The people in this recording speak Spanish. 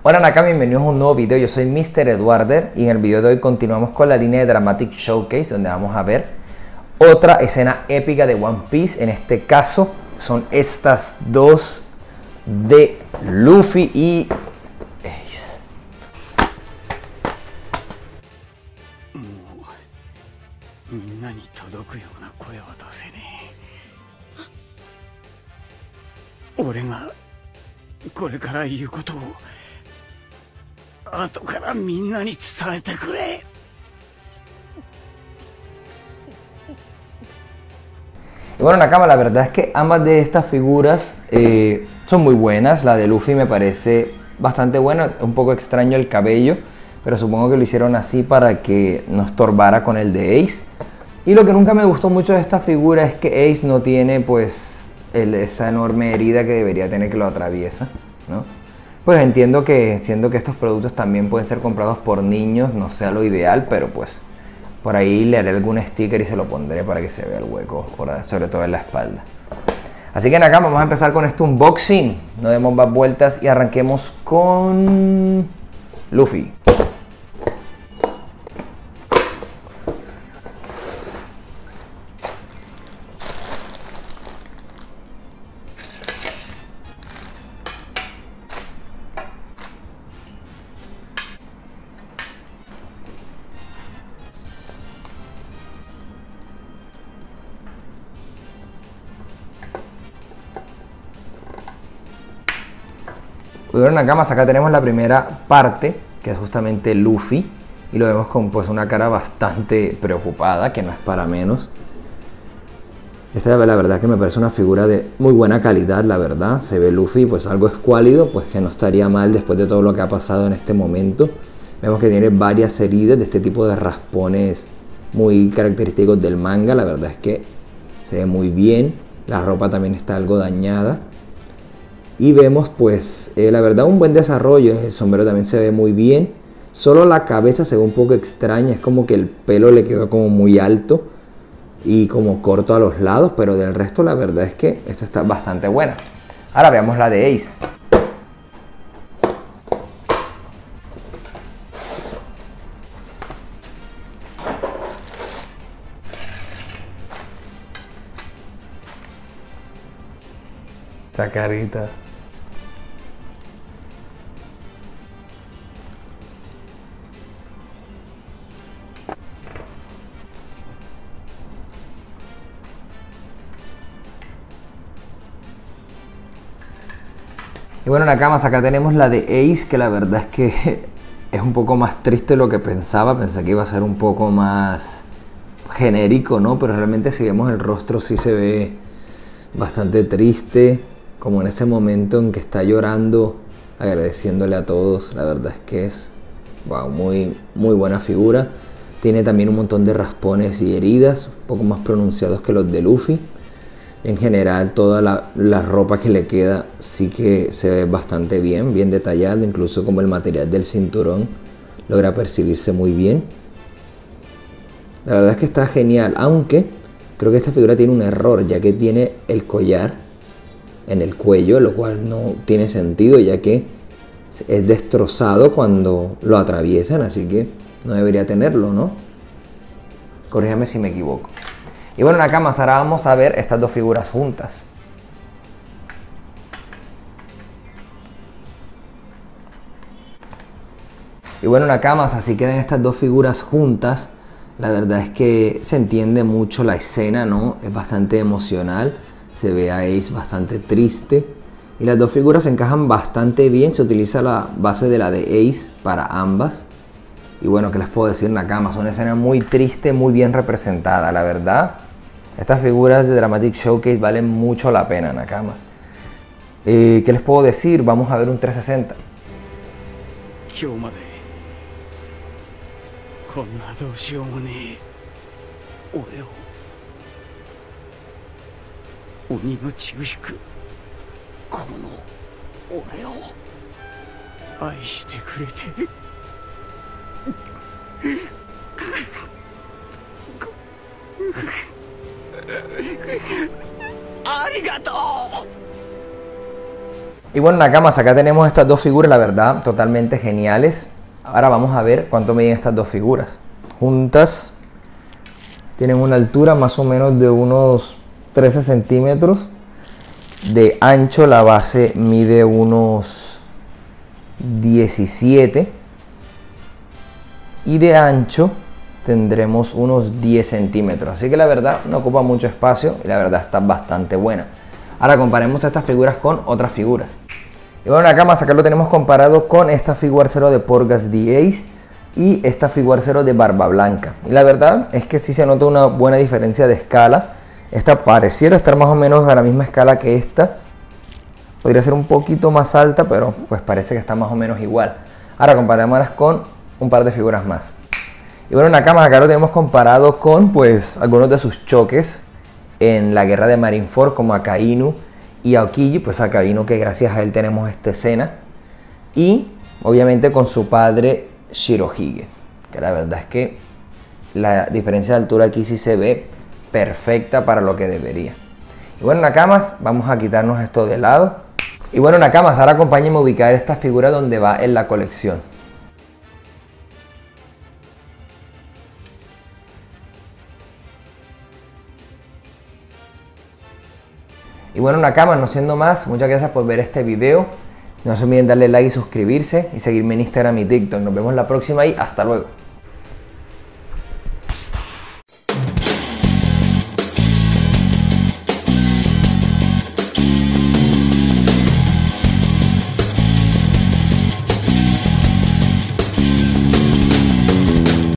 Hola Nakama, bienvenidos a un nuevo video. Yo soy Mr. Eduarder y en el video de hoy continuamos con la línea de Dramatic Showcase, donde vamos a ver otra escena épica de One Piece. En este caso son estas dos de Luffy y Ace. Y bueno Nakama, la verdad es que ambas de estas figuras son muy buenas. La de Luffy me parece bastante buena, un poco extraño el cabello, pero supongo que lo hicieron así para que no estorbara con el de Ace. Y lo que nunca me gustó mucho de esta figura es que Ace no tiene pues esa enorme herida que debería tener, que lo atraviesa, ¿no? Pues entiendo que, siendo que estos productos también pueden ser comprados por niños, no sea lo ideal, pero pues por ahí le haré algún sticker y se lo pondré para que se vea el hueco, sobre todo en la espalda. Así que Nakama, vamos a empezar con este unboxing. No demos más vueltas y arranquemos con Luffy. Bueno Nakama, acá tenemos la primera parte, que es justamente Luffy, y lo vemos con pues una cara bastante preocupada, que no es para menos. Esta la verdad que me parece una figura de muy buena calidad, la verdad. Se ve Luffy pues algo escuálido, pues que no estaría mal después de todo lo que ha pasado en este momento. Vemos que tiene varias heridas de este tipo de raspones muy característicos del manga. La verdad es que se ve muy bien. La ropa también está algo dañada. Y vemos pues la verdad un buen desarrollo. El sombrero también se ve muy bien. Solo la cabeza se ve un poco extraña. Es como que el pelo le quedó como muy alto y como corto a los lados. Pero del resto la verdad es que esta está bastante buena. Ahora veamos la de Ace. Esa carita. Y bueno Nakama, acá tenemos la de Ace, que la verdad es que es un poco más triste de lo que pensaba. Pensé que iba a ser un poco más genérico, ¿no? Pero realmente si vemos el rostro sí se ve bastante triste, como en ese momento en que está llorando, agradeciéndole a todos. La verdad es que es wow, muy buena figura. Tiene también un montón de raspones y heridas, un poco más pronunciados que los de Luffy. En general toda la ropa que le queda sí que se ve bastante bien detallada, incluso como el material del cinturón logra percibirse muy bien. La verdad es que está genial, aunque creo que esta figura tiene un error, ya que tiene el collar en el cuello, lo cual no tiene sentido, ya que es destrozado cuando lo atraviesan, así que no debería tenerlo, ¿no? Corrígame si me equivoco. Y bueno Nakama, ahora vamos a ver estas dos figuras juntas. Y bueno Nakama, así quedan estas dos figuras juntas. La verdad es que se entiende mucho la escena, ¿no? Es bastante emocional. Se ve a Ace bastante triste. Y las dos figuras se encajan bastante bien. Se utiliza la base de la de Ace para ambas. Y bueno, ¿qué les puedo decir Nakama? Es una escena muy triste, muy bien representada, la verdad. Estas figuras de Dramatic Showcase valen mucho la pena, Nakamas. ¿Qué les puedo decir? Vamos a ver un 360. Y bueno, Nakamas, acá tenemos estas dos figuras, la verdad, totalmente geniales. Ahora vamos a ver cuánto miden estas dos figuras. Juntas tienen una altura más o menos de unos 13 centímetros. De ancho la base mide unos 17. Y de ancho tendremos unos 10 centímetros. Así que la verdad no ocupa mucho espacio y la verdad está bastante buena. Ahora comparemos estas figuras con otras figuras. Y bueno, acá más acá lo tenemos comparado con esta Figuarts Zero de Portgas The Ace y esta Figuarts Zero de Barba Blanca. Y la verdad es que sí se nota una buena diferencia de escala. Esta pareciera estar más o menos a la misma escala que esta. Podría ser un poquito más alta, pero pues parece que está más o menos igual. Ahora comparémoslas con un par de figuras más. Y bueno, Nakamas, acá lo tenemos comparado con pues algunos de sus choques en la guerra de Marineford, como Akainu y Aokiji, pues Akainu, que gracias a él tenemos esta escena, y obviamente con su padre Shirohige, que la verdad es que la diferencia de altura aquí sí se ve perfecta para lo que debería. Y bueno, Nakamas, vamos a quitarnos esto de lado. Y bueno, Nakamas, ahora acompáñenme a ubicar esta figura donde va en la colección. Y bueno, Nakamas, no siendo más, muchas gracias por ver este video. No se olviden darle like y suscribirse y seguirme en Instagram y TikTok. Nos vemos la próxima y hasta luego.